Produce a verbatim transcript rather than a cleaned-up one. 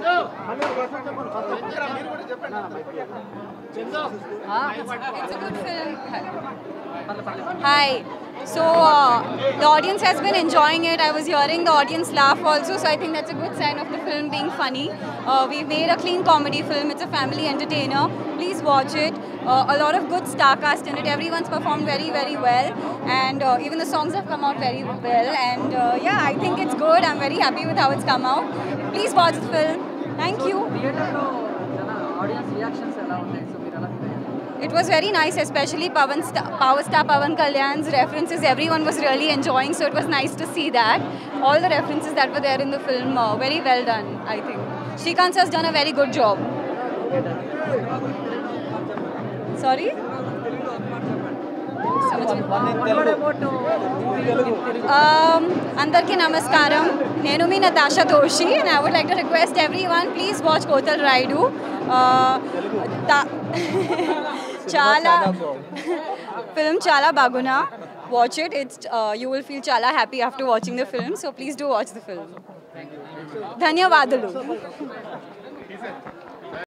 It's a good film. Hi. So uh, the audience has been enjoying it. I was hearing the audience laugh also, so I think that's a good sign of the film being funny. Uh, we made a clean comedy film. It's a family entertainer. Please watch it. Uh, a lot of good star cast in it. Everyone's performed very, very well, and uh, even the songs have come out very well. And uh, yeah, I think it's good. I'm very happy with how it's come out. Please watch the film. Thank you. థియేటర్లో జన audience reactions ఎలా ఉంటాయి so మీరు ఎలా feel అయ్యారు? It was very nice, especially Pavan Sta- Power Star Pavan Kalyan's references. Everyone was really enjoying, so it was nice to see that. All the references that were there in the film, uh, very well done, I think. Shrikant has done a very good job. Sorry? Um, Andarki Namaskaram. Nenu mi Natasha Doshi, and I would like to request everyone, please watch Kotal Raidu. Uh, ta- Chala film Chala Baguna. Watch it. It's uh, you will feel chala happy after watching the film. So please do watch the film. Dhanyavadalu.